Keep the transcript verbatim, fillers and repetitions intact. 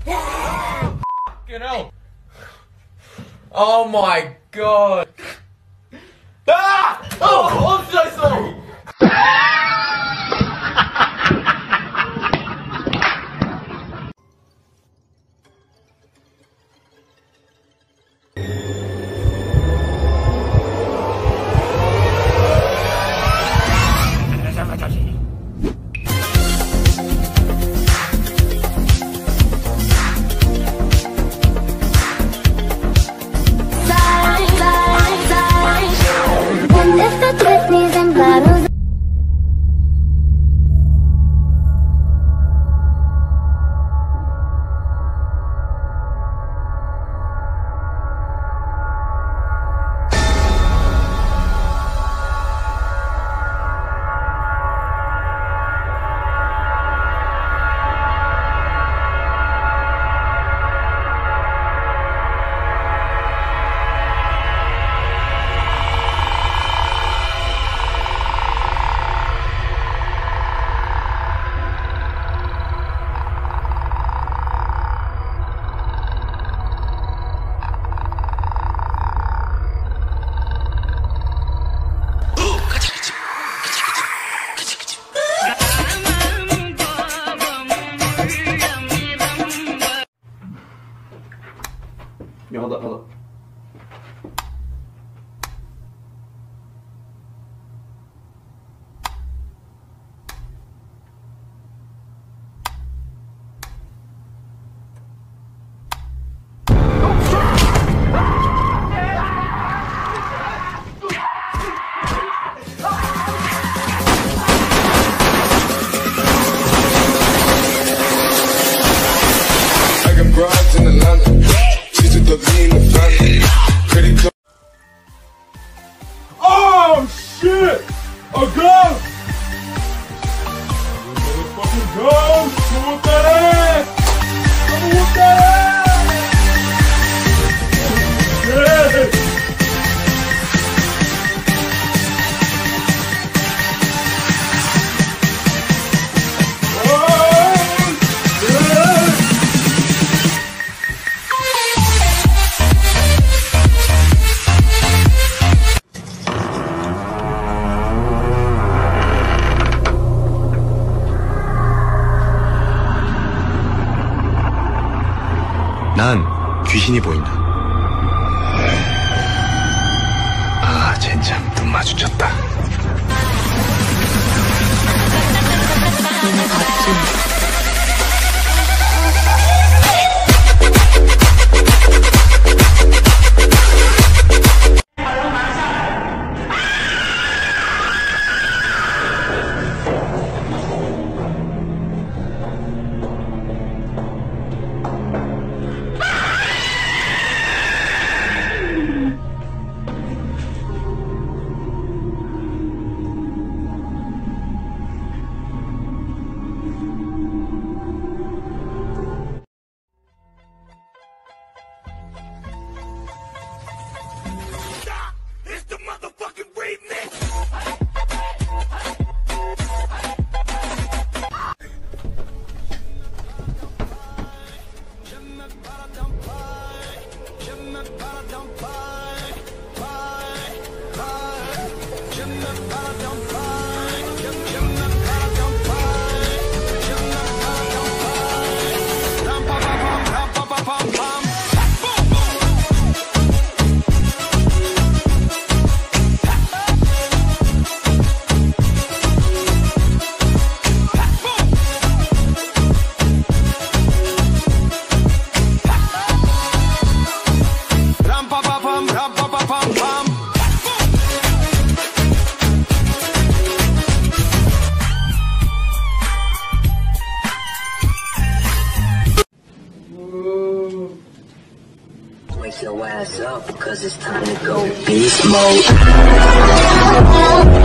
Fucking hell. Oh my god. Ah! Oh, I'm so sorry. Yeah, hold up, hold up. I got broads in Atlanta. She's a lean the family. Pretty close. Oh shit! A ghost! Motherfucking ghost! Come with that ass! Come with that ass! Yeah! 난 귀신이 보인다. 아, 젠장 눈 마주쳤다. Wake your ass up, cause it's time to go beast mode.